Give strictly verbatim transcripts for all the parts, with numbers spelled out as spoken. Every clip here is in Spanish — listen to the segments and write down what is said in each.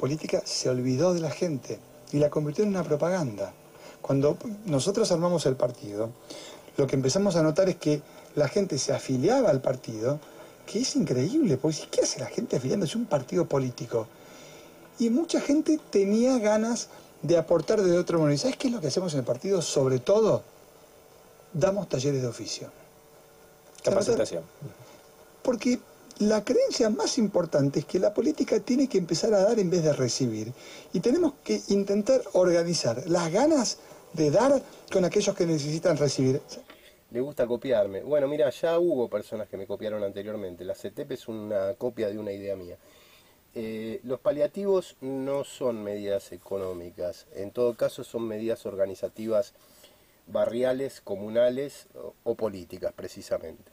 política se olvidó de la gente y la convirtió en una propaganda. Cuando nosotros armamos el partido, lo que empezamos a notar es que la gente se afiliaba al partido, que es increíble, porque ¿qué hace la gente afiliándose a un partido político? Y mucha gente tenía ganas de aportar de otro modo. ¿Y sabes qué es lo que hacemos en el partido? Sobre todo, damos talleres de oficio. Capacitación. Porque la creencia más importante es que la política tiene que empezar a dar en vez de recibir. Y tenemos que intentar organizar las ganas de dar con aquellos que necesitan recibir. Le gusta copiarme. Bueno, mira, ya hubo personas que me copiaron anteriormente. La C E T E P es una copia de una idea mía. Eh, los paliativos no son medidas económicas. En todo caso son medidas organizativas barriales, comunales o, o políticas, precisamente.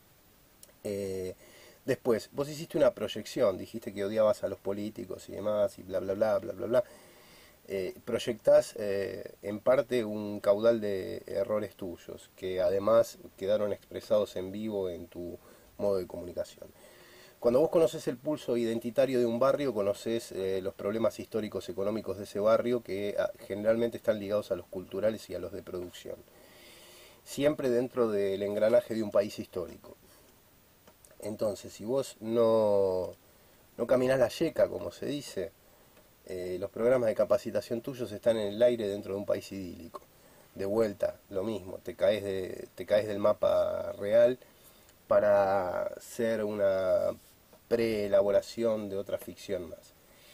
Eh, después, vos hiciste una proyección, dijiste que odiabas a los políticos y demás, y bla, bla, bla, bla, bla, bla. Eh, proyectás eh, en parte un caudal de errores tuyos, que además quedaron expresados en vivo en tu modo de comunicación. Cuando vos conoces el pulso identitario de un barrio, conoces eh, los problemas históricos económicos de ese barrio, que a, generalmente están ligados a los culturales y a los de producción. Siempre dentro del engranaje de un país histórico. Entonces, si vos no, no caminás la yeca, como se dice, eh, los programas de capacitación tuyos están en el aire dentro de un país idílico. De vuelta, lo mismo, te caes, de, te caes del mapa real para ser una preelaboración de otra ficción más.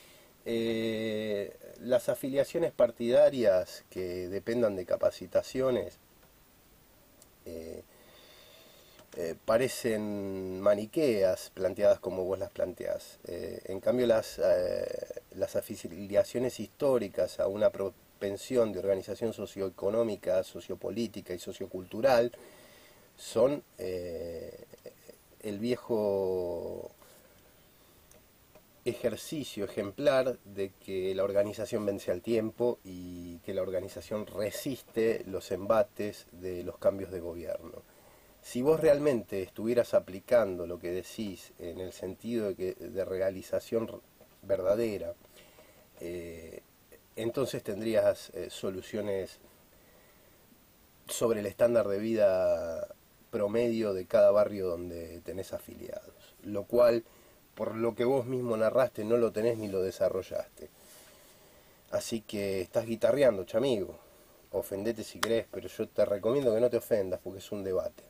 Eh, las afiliaciones partidarias que dependan de capacitaciones eh, eh, parecen maniqueas planteadas como vos las planteás. Eh, en cambio las, eh, las afiliaciones históricas a una propensión de organización socioeconómica, sociopolítica y sociocultural son eh, el viejo ejercicio ejemplar de que la organización vence al tiempo y que la organización resiste los embates de los cambios de gobierno. Si vos realmente estuvieras aplicando lo que decís en el sentido de, que, de realización verdadera, eh, entonces tendrías eh, soluciones sobre el estándar de vida promedio de cada barrio donde tenés afiliados, lo cual, por lo que vos mismo narraste, no lo tenés ni lo desarrollaste. Así que estás guitarreando, chamigo. Ofendete si querés, pero yo te recomiendo que no te ofendas porque es un debate.